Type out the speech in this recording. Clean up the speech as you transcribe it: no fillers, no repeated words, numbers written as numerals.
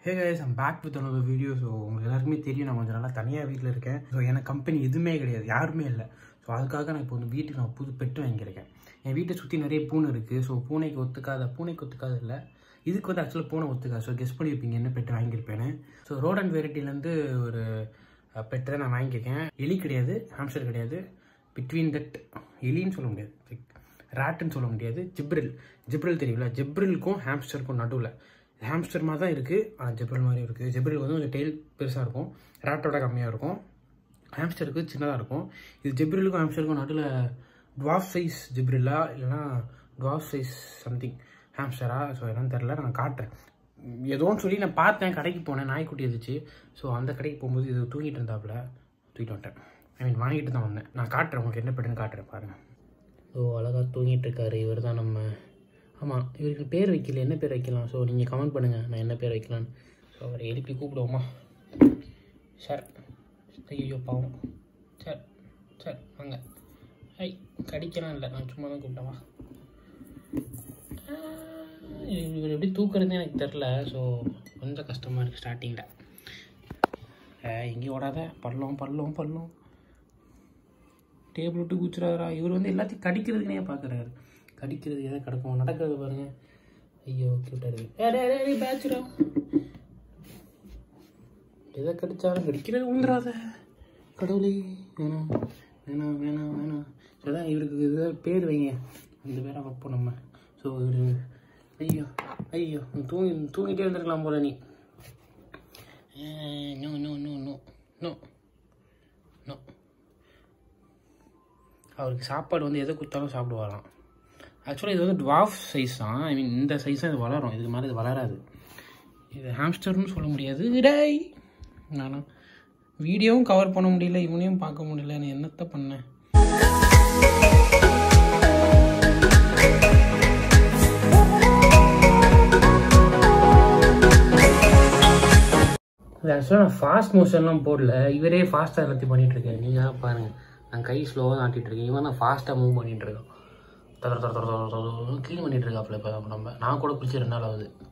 Hey guys, I'm back with another video. So உங்களுக்கு எல்லாருக்குமே தெரியும் நான் கொஞ்சம் நல்லா தனியாக வீட்டில் இருக்கேன். ஸோ எனக்கு கம்பெனி எதுவுமே கிடையாது, யாருமே இல்லை. ஸோ அதுக்காக நான் இப்போ வந்து வீட்டுக்கு நான் புது பெட்டு வாங்கியிருக்கேன். என் வீட்டை சுற்றி நிறைய பூனை இருக்குது. ஸோ பூனைக்கு ஒத்துக்காது இல்லை, இதுக்கு வந்து ஆக்சுவலாக பூனை ஒத்துக்காது. ஸோ கெஸ் பண்ணி வைப்பீங்க என்ன பெட்டு வாங்கியிருப்பேன்னு. ஸோ ரோட் அண்ட் வெரைட்டிலேருந்து ஒரு பெட்டு தான் நான் வாங்கியிருக்கேன். எலி கிடையாது, ஹாம்ஸ்டர் கிடையாது. பிட்வீன் தட், எலின்னு சொல்ல முடியாது, ராட்டுன்னு சொல்ல முடியாது. ஜிப்ரில் தெரியுங்களா? ஜிப்ரிலுக்கும் ஹாம்ஸ்டருக்கும் நடுவில் ஹாம்ஸ்டர் மாதிரி தான் இருக்குது, ஆனால் ஜிப்ரில் மாதிரியும் இருக்குது. ஜிப்ரில் வந்து கொஞ்சம் டெய்ல் பெருசாக இருக்கும், ராட்டோட கம்மியாக இருக்கும். ஹாம்ஸ்டருக்கு சின்னதாக இருக்கும். இது ஜிப்ரிலுக்கும் ஹாம்ஸ்டருக்கும் நடுவில் டுவார்ஃப் சைஸ் ஜிப்ரில்லா இல்லைனா டுவார்ஃப் சைஸ் சம்திங் ஹாம்ஸ்டரா, ஸோ என்னன்னு தெரில. நான் காட்டுறேன். ஏதோன்னு சொல்லி நான் பார்த்தேன், கடைக்கு போனேன், நாய்க்குட்டி இருந்துச்சு. ஸோ அந்த கடைக்கு போகும்போது இது தூங்கிட்டு இருந்தாப்புல, தூக்கிட்டு வந்துட்டேன். வாங்கிட்டு தான் வந்தேன். நான் காட்டுறேன் உங்களுக்கு என்ன பெட்டுன்னு காட்டுறேன் பாருங்கள். ஸோ அழகாக தூங்கிட்டு இருக்காரு. இவர் தான் நம்ம. ஆமாம், இவருக்கு பேர் வைக்கல, என்ன பேர் வைக்கலாம்? ஸோ நீங்கள் கமெண்ட் பண்ணுங்கள் நான் என்ன பேர் வைக்கலான்னு. ஸோ அவரை எழுப்பி கூப்பிடுவோமா? சார், ஐயோ பாவம். சார் வாங்க. கடிக்கலாம் இல்லை, நான் சும்மா தான் கூப்பிட்டேன். இவர் எப்படி தூக்குறதுன்னு எனக்கு தெரில. ஸோ கொஞ்சம் கஷ்டமாக இருக்குது ஸ்டார்டிங்கில். எங்கேயும் ஓடாத, பள்ளம் டேபிள் விட்டு கூச்சுறாரா? இவர் வந்து எல்லாத்தையும் கடிக்கிறதுக்குனே பார்க்குறாரு. கடிக்கிறது எதை கிடக்கும், நடக்கிறது பாருங்க. ஐயோ கிட்டாரு பேச்சுரா, எதை கடிச்சாலும் கடிக்கிறது உந்துராத கடவுளே. வேணாம். அதான் இவருக்கு இதை பேர் வைங்க, இந்த பேரை வைப்போம் நம்ம. ஸோ இவர் ஐயோ தூங்கிட்டே இருந்திருக்கலாம் போல நீ. நோ அவருக்கு சாப்பாடு வந்து எதை கொடுத்தாலும் சாப்பிடுவாராம். ஆக்சுவலாக இது வந்து டுவார்ஃப் சைஸ் தான். ஐ மீன் இந்த சைஸ் தான் இது வளரும், இதுக்கு மேலே இது வளராது. இது ஹாம்ஸ்டர்னு சொல்ல முடியாது. டேய், நானும் வீடியோவும் கவர் பண்ண முடியல, இவனையும் பார்க்க முடியல. நான் என்னத்தை பண்ணேன்? ஆக்சுவலாக நான் ஃபாஸ்ட் மோஷன்லாம் போடல, இவரே ஃபாஸ்ட்டாக எல்லாத்தையும் பண்ணிகிட்ருக்கேன். நீங்கள் பாருங்கள், நான் கை ஸ்லோவாக தான் ஆட்டிகிட்ருக்கேன். இவன் தான் ஃபாஸ்ட்டாக மூவ் பண்ணிகிட்ருக்கான். க்ளீன் பண்ணிகிட்ருக்காப்புல இப்போ தான். நான் கூட பிடிச்சி 2 நாள் ஆகுது.